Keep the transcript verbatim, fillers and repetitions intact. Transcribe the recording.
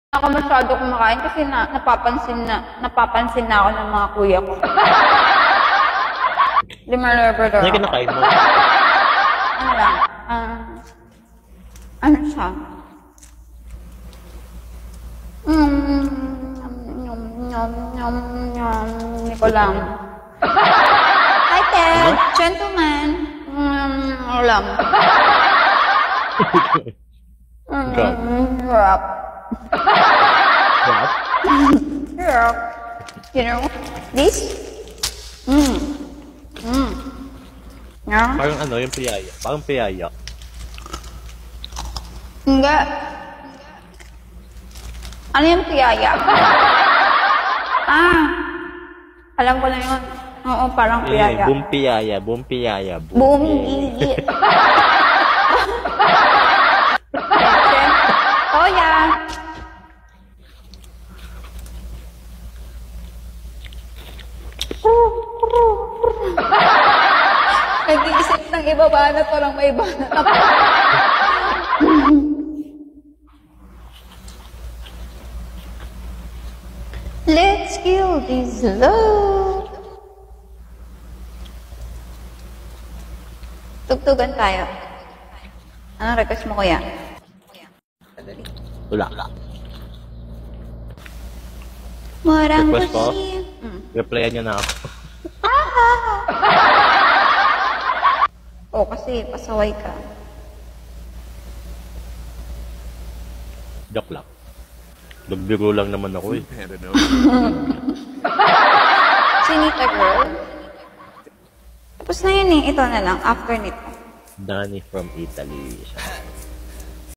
ako masyado kumakain kasi na, napapansin na napapansin na ako ng mga kuya ko. Lima Labrador. Ano yung kinakain mo? Ano lang? Uh, ano siya? Mm, nyom, nyom, nyom, nyom. Hindi ko lang. Hi, Ted. Ano? Gentleman. Mm, ulam. Grab. Mm, wrap. Crap? Wrap. You know, this? Mm. Mm. Yeah. Parang ano, yung piyaya. Parang piyaya. Hindi. Ano yung piyaya? Ah. Alam ko na yun. Oo, parang Eh, piyaya. boom piyaya, boom piyaya, boom Boom. piyaya. Toya. Nag-iisip ng iba ba na parang may iba na ako. Let's kill this love. Tugtugan tayo. Anong request mo, kuya? Wala, wala. Marang Request ko? kasi. Mm. Replyan nyo na ako. Oo, kasi pasaway ka. Joke lang. Nagbiro lang naman ako eh. Chinita girl. Tapos na yun eh. Ito na lang. After nito. Danny from Italy.